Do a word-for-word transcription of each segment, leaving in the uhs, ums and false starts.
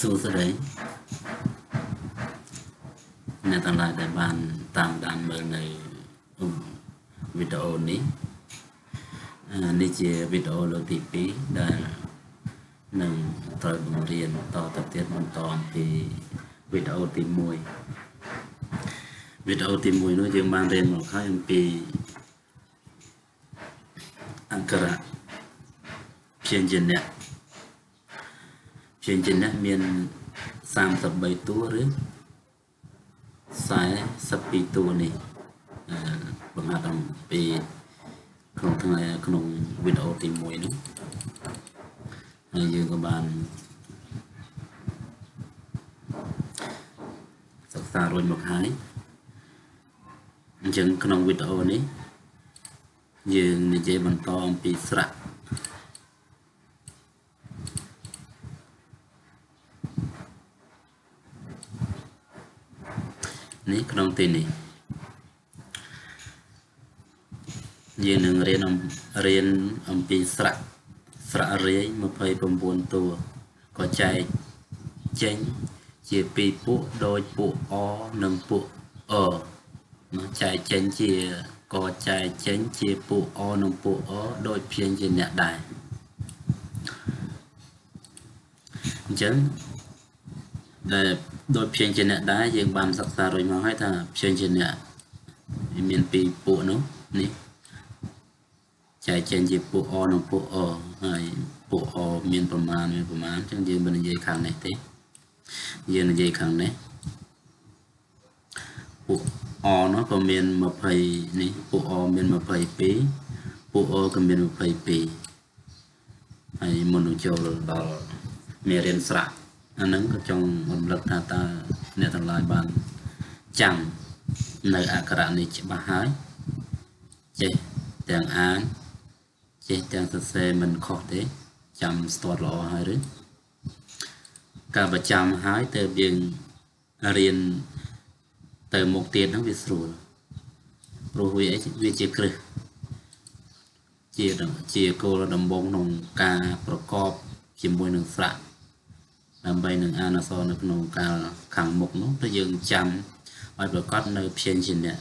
สู้สเลยในตลาดในบ้านตามด้านเมืองในวิดีโอนี้นี่จะวิดีโอเรื่องที่ปีได้หนึ่งตอนเรียนต่อตัดเตียนมันตอนที่วิดีโอที่มวยวิดีโอที่มวยนู้นยังบางเรียนมาค่ายปีอังกฤษเพียงจินเนี่ยเพียงจินเนี่ยมีสามสิบใบตัวหรือสายสปีตัวนี่บางอาจจะปีขนมทั้งหลายขนมวิดีโอที่มวยนู้นยืนกับบานศึกษาโดยหมกหายจึงขนมวิดีโอนี้ยืนในใจบรรทองปีสระนี่ขนมตีนี่ยืนหนึ่งเรียนเรียนอัมปีสระสระเรียมาเพย์ปมบวนตัวก็ใจเจงเจียปีปุโดยปุอหนึ่งปุเออมาใจเจงเจียก็ใจเจงเจียปุอหนึ่งปุเออโดยเพียงเจียเนี่ยได้จังแต่โดยเพียงเจียเนี่ยได้ยังบานศึกษาโดยมาให้ถ้าเพียงเจียเนี่ยมีนปีปุนู้นี่ใจเจนจีปุอหนึ่งปุเออให้ปุอมีนประมาณมีประมาณจังยืนบนยัยขังไหนเต้ยืนยัยขังไหนปุอเนาะก็มีนมาเพย์นี่ปุอมีนมาเพย์ปีปุอก็มีนมาเพย์ปีให้มนุษย์โจรดอลมีเรียนสระอันนั้นก็จงบำรักตาตาเนี่ยทั้งหลายบานจำในอักขระนี้จะมาหายเจแต่งอ่านเจแต่งเสยมันขอดเด้จำสตอรอหายหรือการประจำหายเติมยังเรียนเติมหมกเตียนทั้งวิสรุลรู้วิวิจิกฤษเจียดเจียโกระดมบงนงกาประกอบจิมวยหนึ่งสระนำไปหนึ่งอาณาโซนนงกาขังหมกนู้นถ้ายังจำไว้ประกอบในเพียงชินเนี่ย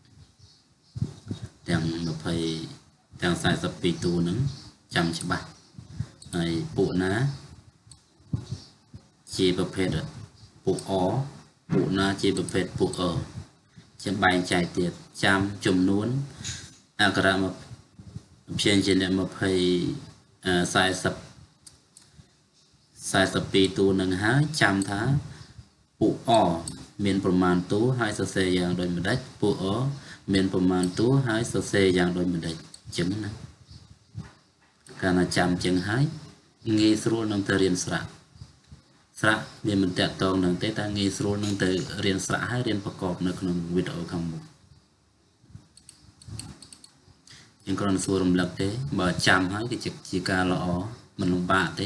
แต่งมาเพย์แต่งสายสปีตูนึงจำใช่ปะไอ้ปุนะจีประเภทปุอปุนะจีประเภทปุเออจะใบใจเตียจำจุ่มนู้นอากระมาเพียงชินเนี่ยมาเพย์สายสสายสปีตูนึงหาจำท้าปุอมีนประมาณตู้ให้เสียอย่างโดยไม่ได้ปุอมีนประมาณตู้ให้เสียอย่างโดยไม่ได้จึงนะการจำจึงให้งี้สรุปนั่งเรียนสระสระเรียนมันแตะตองนั่งเตะตางี้สรุปนั่งเรียนสระให้เรียนประกอบในขนมวิดีโอคำมุกยังกรณีส่วนหลักเตะบ่จำให้กิจจิการละอ๋อมันลงบาเตะ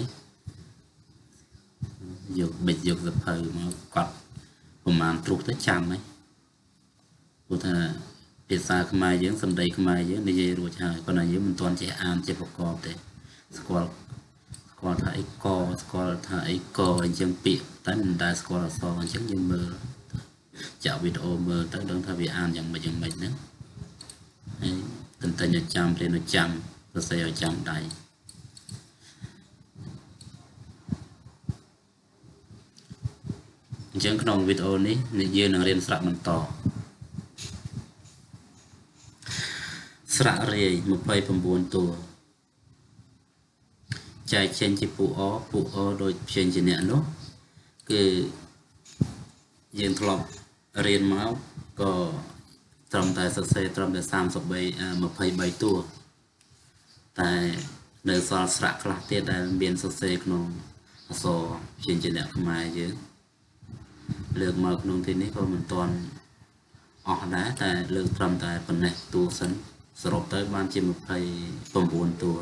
ยกเบ็ดยกสะเพยมากดประมาณตรุกเตะจำไหมพูดถ้าเปิดสาขมายเยอะสำได้ขมายเยอะในเยรูชาก็นายเยอะมันตอนเจอานเจประกอบเตะสกอลสกอลท่าไอ้กอสกอลท่าไอ้กอยังปีแต่มันได้สกอลสองยังยังเบอร์จะวิดีโอเบอร์ตั้งดังท่าวิอ่านยังไม่ยังไม่เนื้อตั้งแต่จะจำเรียนจำก็ใส่จำได้จังขนมวิดีโอนี้นี่ยืนเรียนสระมันต่อสระเรียมาไปปมบวนตัวใจเชนจิปูอปูอโดยเชนจิเนะนุคือยืนทลบเรียนมาก็ตรมแต่สักเซตรมแต่สามสิบใบมาไปใบตัวแต่ในสระสระคลาเตียได้เบียนสักเซขนมโซเชนจิเนะขมายเยอะเลือกมาขนมทีนี้ก็มันตอนออกได้แต่เลือกตรมแต่ปนเนตัวสันสรุปtớiบ้านจิมไปปมบุญตัว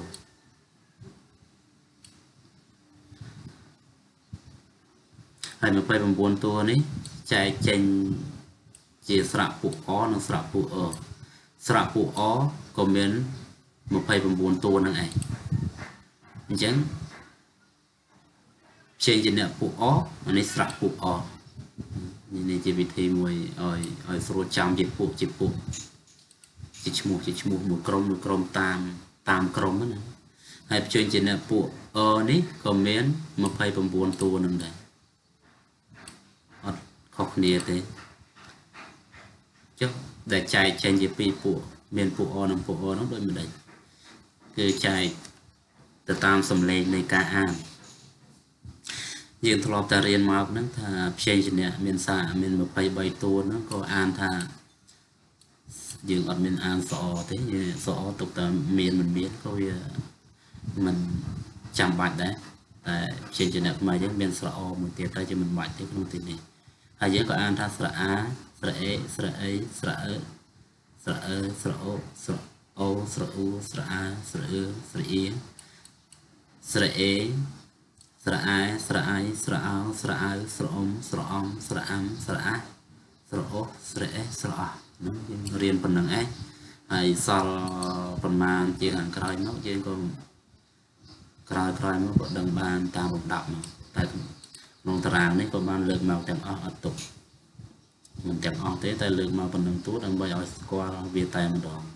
ให้มาไปปมบุญตัวนี้ใจเจงจีสระปุอ้อนังสระปุเออสระปุอ้อก็เหมือนมาไปปมบุญตัวนั่นเองจัง change เนี่ยពួកអអានេះស្រៈពួកអនេះជាវិធីមួយឲ្យឲ្យស្រួលចាំជាពួកជាពួកជាឈ្មោះជាឈ្មោះមួយក្រុមមួយក្រុមតាមតាមក្រុមណាហើយ change เนี่ยពួកអនេះក៏មានยี่สิบเก้าតួនឹងដែរអត់ខុសគ្នាទេចុះដែលចែកចេញជាពីរពួកមានពួកអនិងពួកអនោះដូចមិនដែរគឺចែកទៅតាមសំឡេងនៃការអានយើងធ្លាប់តែរៀនមកហ្នឹងថាផ្សេងជាអ្នកមានសារមានยี่สิบสามតួហ្នឹងក៏អានថាយើងអត់មានអានសអទេសអទុកតែមានមិនមានក៏វាមិនចាំបាច់ដែរតែផ្សេងជាអ្នកខ្មែរយើងមានស្រអមួយទៀតតែជាមិនបាច់ទេក្នុងទីនេះហើយយើងក៏អានថាស្រអាស្រអេស្រអីស្រអើស្រអើស្រអូស្រអូស្រអ៊ូស្រអាស្រអឺស្រអ៊ីស្រអេស្រអាយស្រអាយស្រអោស្រអៅស្រអ៊ំស្រអំស្រអាំស្រអាស្រអូស្រអេស្រអោហ្នឹងយើងរៀនប៉ុណ្្នឹងឯងហើយសល់ប្រមាណជាខាងក្រោយមកយើងក៏ក្រោយក្រោយមកក៏ដឹងបានតាមលំដាប់មកតែក្នុងតារាងនេះក៏បានលើកមកទាំងអស់អត់ទុកមិនទាំងអស់ទេតែលើកមកប៉ុណ្្នឹងទូដើម្បីឲ្យស្គាល់វាតែម្ដង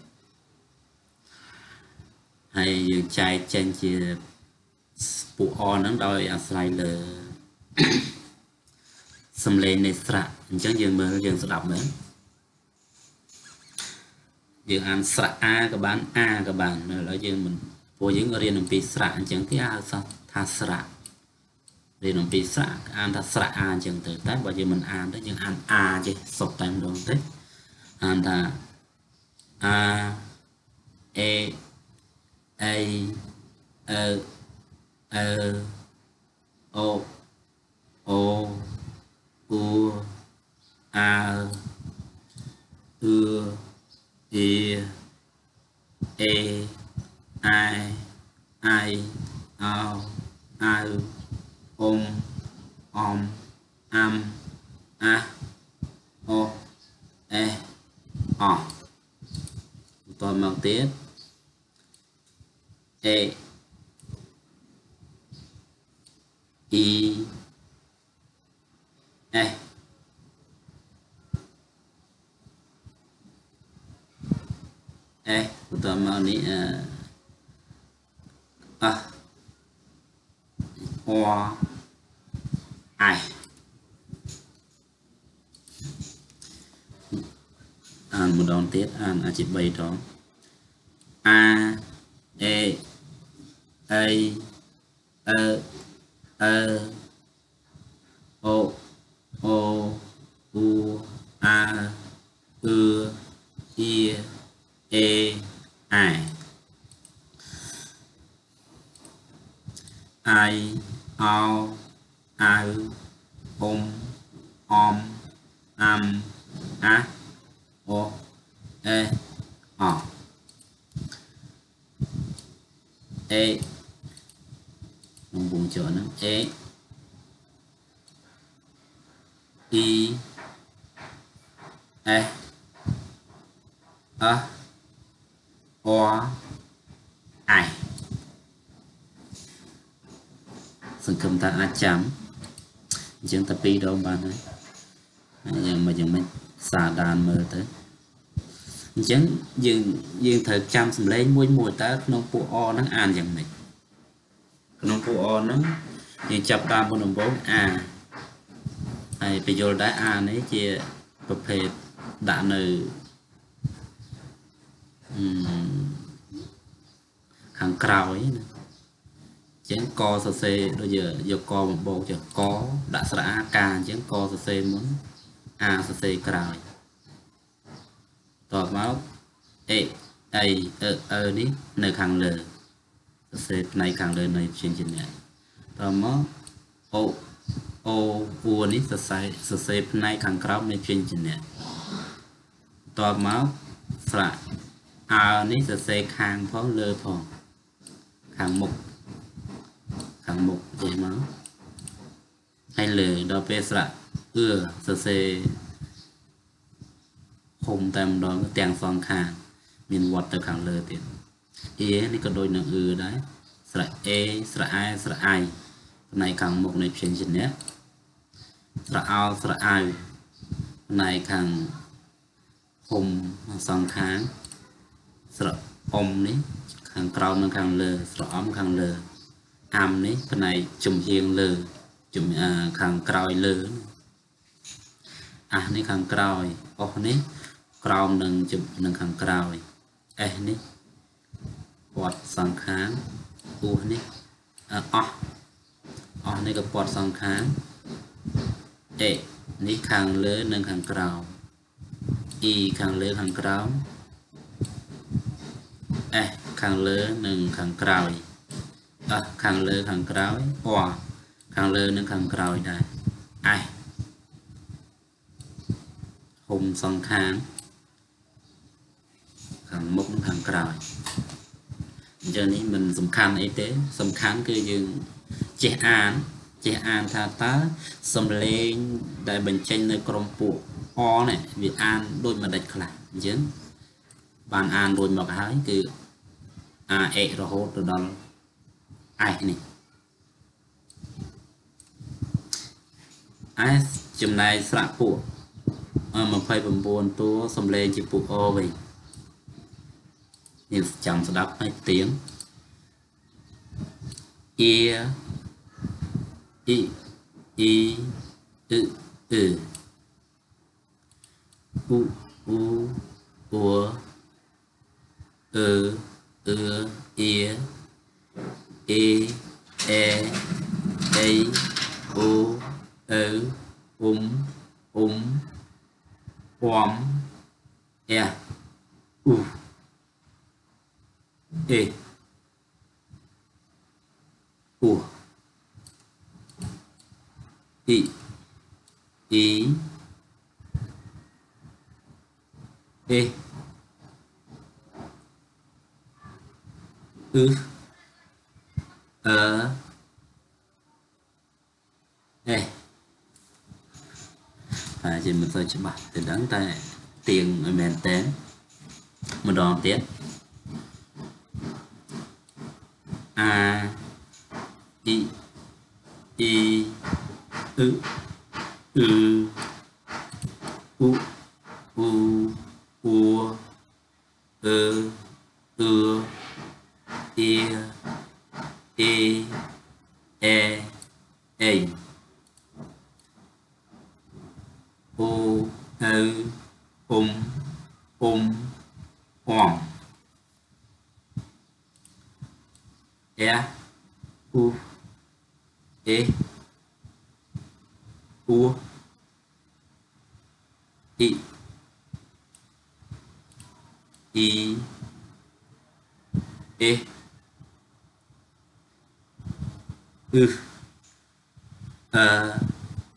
ហើយយើងចែកចេញជាពួកអហ្នឹងដោយអាស្រ័យលើសំឡេងនៃស្រៈអញ្ចឹងយើងមើលយើងស្ដាប់មើលយើងអានស្រៈអាក៏បានអាក៏បានឥឡូវយើងមិនពួកយើងរៀនអំពីស្រៈអញ្ចឹងគេហៅថាស្រៈរៀនអំពីស្រៈអានថាស្រៈអាអញ្ចឹងទៅតែបើយើងមិនអានទេយើងអានអាចេះសុបតែម្ដងទេអានថាអាអេអៃអឺអឺអូអូអ៊ូអាអឺអ៊ីអេអាយអាយអោអាវអ៊ំអំអាំអាអូអេអបន្តមកទៀតអេអ៊ីអេអេបន្តមកនេះអអអអាយអានម្ដងទៀតអានអាចជាបីដងអាអេអៃអឺអឺអូអូអ៊ូអាអឺអ៊ីអេអាយអាយអោអាវអ៊ំអំអាំអាអូអេអអេក្នុងវងចរហ្នឹងអេអ៊ីអេអអូអាយសង្ឃឹមថាអាចចាំអញ្ចឹងតែពីរដងបានហើយយ៉ាងមិនយ៉ាងមិនសាដានមើលទៅអញ្ចឹងយើងយើងត្រូវចាំសម្លេងមួយមួយតើក្នុងពួកអហ្នឹងអានយ៉ាងម៉េចក្នុងពួកអហ្នឹងយើងចាប់តាមមុនដំបូងអាហើយបញ្យល់ដែរអានេះជាប្រភេទដាក់នៅខាងក្រោយណាអញ្ចឹងកសរសេរដូចយកកបំបោកចុះកដាក់ស្រៈអាកាអញ្ចឹងកសរសេរមុនអាសរសេរក្រោយតបមកអេអៃអឺអឺនេះនៅខាងលើសរសេរផ្នែកខាងលើនៃព្យញ្ជនៈតមកអូអូអ៊ូនេះសរសេរសរសេរផ្នែកខាងក្រោមនៃព្យញ្ជនៈតបមកស្រៈអើនេះសរសេរខាងផងលើផងខាងមុខខាងមុខចេះមកហើយលើដល់ពេលស្រៈអឺសរសេរហុំតែម្ដងទាំងសងខាងមានវត្តទៅខាងលើទៀតអេនេះក៏ដូចនឹងអឺដែរស្រៈអេស្រៈអែស្រៈអៃ này càng một này phiền chuyện nhé sra ao sra ai này càng hùng song kháng sra om ní càng cao nó càng lờ sra om càng lờ am ní cái này chùm hiền lờ chùm à, càng cao lờ à ní càng cao ô ní cao nâng chùm nâng càng cao ê ní bọt song kháng u ní à ọ ọ ní cái bọt song kháng ê ní càng lờ nâng càng cao y càng lơ càng cao ê càng lơ nâng càng cao à càng lơ càng cao hoa càng lơ nâng càng cao đây ai hùng song kháng càng mốc càng cao giờ này mình sầm khăn ấy thế sầm khăn cứ dừng chế an chế an tha ta sầm lên đại bình tranh nơi crom phụ o này vì an đôi mà đạch là chứ bàn an đôi mà cái từ a e rồi hốt rồi đó ai này ai chừng này sạ phụ mà phải bầm buồn tôi xông lên chỉ phụ o về nhưng chẳng sẽ đáp hai tiếng e i i ư ư u u ua ơ ơ e e e e o ơ um um om e u e u i i e ư ờ e à chỉ mình tôi chỉ bảo từ đáng tại tiền ở miền tén một đòn tiết a i i ư ư u u ua ơ ưa e e e e o ơ um um om e u e u i i e ư ờ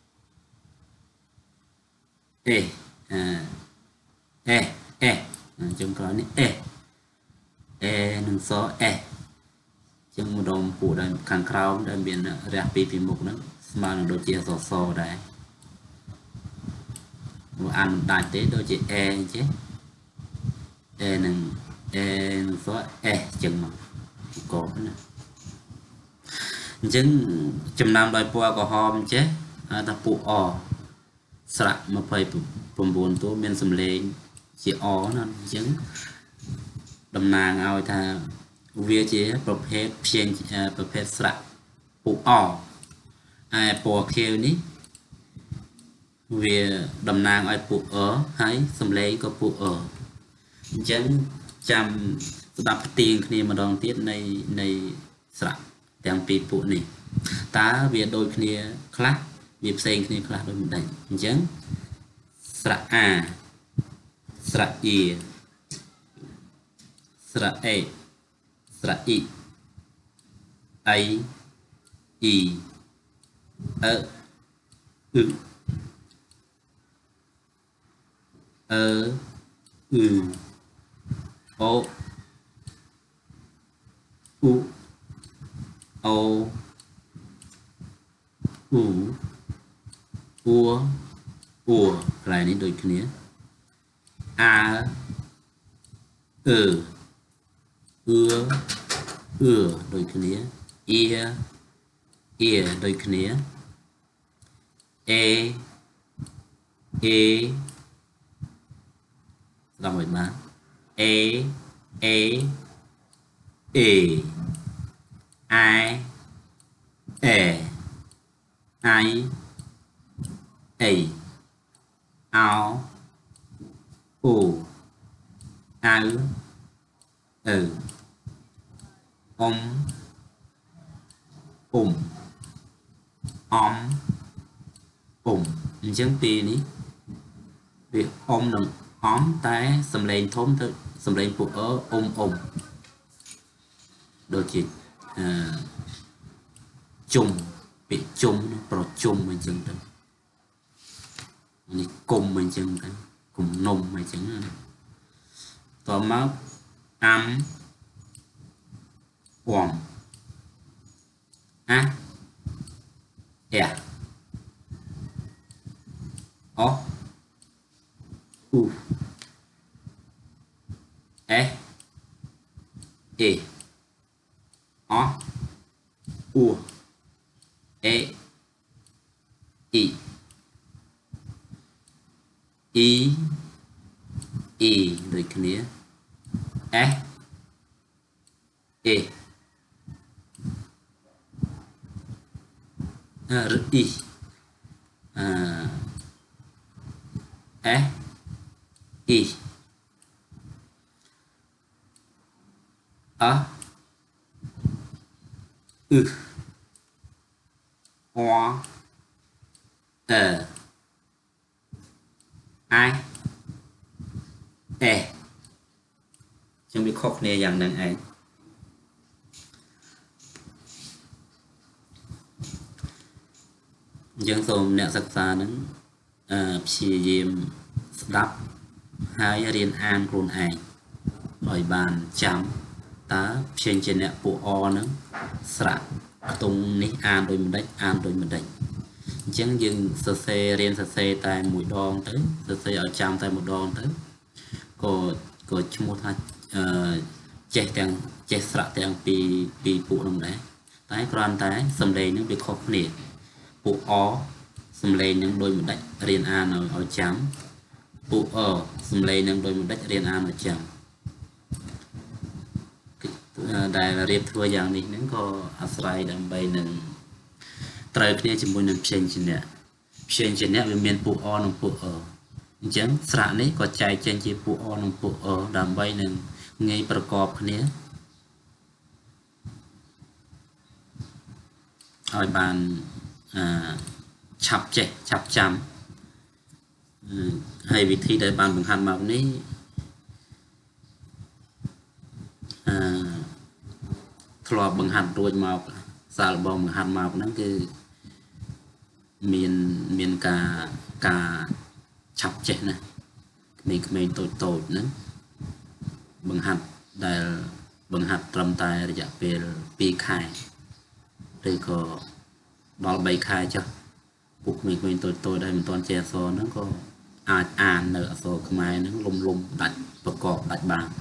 e à e e chúng có này e e nâng số e chúng một đồng phụ đây càng cao đây biển ra pi pi mục nó mà là đồ chia sổ sổ đấy một ăn đại tế đôi chị e chứ e nâng e nâng số e chừng mà cổ nữa chứng chùm năm đôi qua có hôm chứ ta phụ o sạ mà phải bùm buồn tôi miền sầm lên chỉ o nó chứng đầm nàng ao ta việc chếประเภท เพียง ประเภทสระphụ o ai po kêu ní về đầm nàng ai phụ ở hay sầm lên có phụ ở chứng chăm đập tiền khi mà đòn tiết này này sạ đang bị phụ này ta về đôi kia khác việc xây kia khác đôi một đánh chứng sạ a sạ i sạ e sạ i ai i ơ ư ơ ư o u o u ua ua lại đến đôi kia a ơ ưa ưa đôi kia ia ear ដូចគ្នា a a ស្ដាប់មិនបាន a a a i e i a ao u ao ừ om um om um អញ្ចឹងពីនេះវាអមនឹងអំតែសំឡេងធំទៅសំឡេងពួកអអមអមដូចជាអឺជុំពាក្យជុំប្រជុំអញ្ចឹងទៅនេះគុំអញ្ចឹងទៅគុំនំអញ្ចឹងតមកអាំអមអាអែអូu e e o u e i i i ដូចគ្នា s e r i អឺ s i a ư o e i e ចឹងវាខុសគ្នាយ៉ាងហ្នឹងឯងអញ្ចឹងសូមអ្នកសិក្សាហ្នឹងអឺព្យាយាមស្ដាប់ហើយរៀនអានខ្លួនឯងឲ្យបានចាំតើព្យញ្ជនៈពួកអហ្នឹងស្រៈខ្ទង់នេះអានដូចម្ដេចអានដូចម្ដេចអញ្ចឹងយើងសរសេររៀនសរសេរតែមួយដងទៅសរសេរឲ្យចាំតែមួយដងទៅក៏ក៏ឈ្មោះថាអឺចេះទាំងចេះស្រៈទាំងពីរពីរពួកហ្នឹងដែរតែគ្រាន់តែសំឡេងហ្នឹងវាខុសគ្នាពួកអសំឡេងហ្នឹងដូចម្ដេចរៀនអានឲ្យឲ្យចាំពួកអសំឡេងនឹងដូចម្ដេចរៀនអានឲ្យចាំដែលរៀបធ្វើយ៉ាងនេះហ្នឹងក៏អាស្រ័យដើម្បីនឹងត្រូវគ្នាជាមួយនឹងព្យញ្ជនៈព្យញ្ជនៈវាមានពួកអនិងពួកអអញ្ចឹងស្រៈនេះក៏ចែកចេញជាពួកអនិងពួកអដើម្បីនឹងងាយប្រកបគ្នាឲ្យបានអឺឆាប់ចេះឆាប់ចាំហើយវិធីដែលបានបង្ហាញមកនេះអឺធ្លាប់បង្ហាត់រួចមកសាលបងបង្ហាត់មកហ្នឹងគឺមានមានការការឆាប់ចេះណាក្មេងៗតូចតូចហ្នឹងបង្ហាត់ដែលបង្ហាត់ត្រឹមតែរយៈពេលពីរខែឬក៏ដល់បីខែចុះពួកក្មេងៗតូចតូចដែលមិនទាន់ចេះអក្សរហ្នឹងក៏អាចអាននៅអក្សរខ្មែរហ្នឹងលំលំដាច់ប្រកបដាច់បាន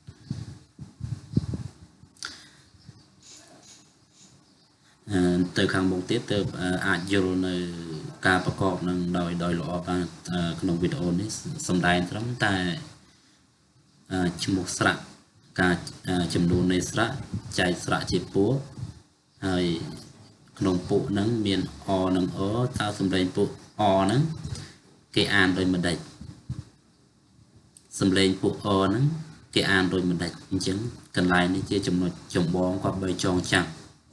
អឺទៅខាងមុខទៀតទៅអាចយល់នៅការប្រកបនឹងដោយដោយល្អបានក្នុងវីដេអូនេះសំដែងត្រឹមតែឈ្មោះស្រៈការចំនួននៃស្រៈចែកស្រៈជាពួកហើយក្នុងពួកហ្នឹងមានអនិងអតើសំឡេងពួកអហ្នឹងគេអានដោយម្ដេចសំឡេងពួកអហ្នឹងគេអានដោយម្ដេចអញ្ចឹងកន្លែងនេះជាចំណុចចម្បងគាត់បីចងចាំ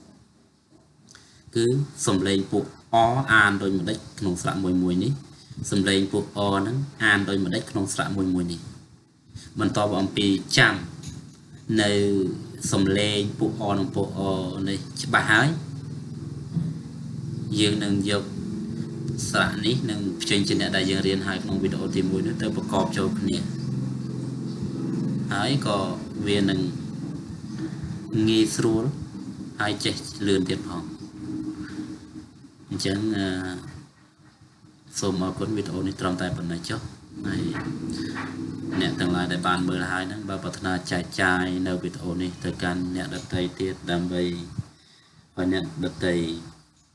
គឺសំឡេងពួកអអានដោយម្ដេចក្នុងស្រៈមួយមួយនេះសំឡេងពួកអហ្នឹងអានដោយម្ដេចក្នុងស្រៈមួយមួយនេះបន្តអំពីចាំនៅសំឡេងពួកអនិងពួកអនេះច្បាស់ហើយយើងនឹងយកស្រៈនេះនឹងព្យញ្ជនៈដែលយើងរៀនហើយក្នុងវីដេអូទីមួយនេះទៅប្រកបចូលគ្នាហើយក៏វានឹងងាយស្រួលហើយចេះលឿនទៀតផងអញ្ចឹងសូមអរគុណវីដេអូនេះត្រឹមតែប៉ុណ្ណេះចុះហើយអ្នកទាំងឡាយដែលបានមើលហើយហ្នឹងបើប្រាថ្នាចែកចាយនៅវីដេអូនេះទៅកាន់អ្នកដទៃទៀតដើម្បីឲ្យអ្នកដទៃ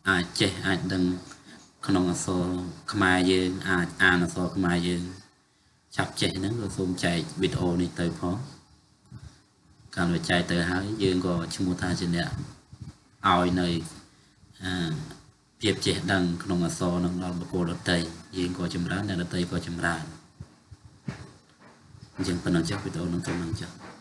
អាចចេះអាចដឹងក្នុងអក្សរខ្មែរយើងអាចអានអក្សរខ្មែរយើងចាប់ចេះហ្នឹងក៏សូមចែកវីដេអូនេះទៅផងកាលវាចែកទៅហើយយើងក៏ឈ្មោះថាជាអ្នកឲ្យនៅភាពចេះដឹងក្នុងអក្សរនឹងដល់បុគ្គលដទៃយើងក៏ចម្រើនអ្នកដទៃក៏ចម្រើនអញ្ចឹងប៉ុណ្ណឹងចុះវីដេអូនឹងទៅនឹងចុះ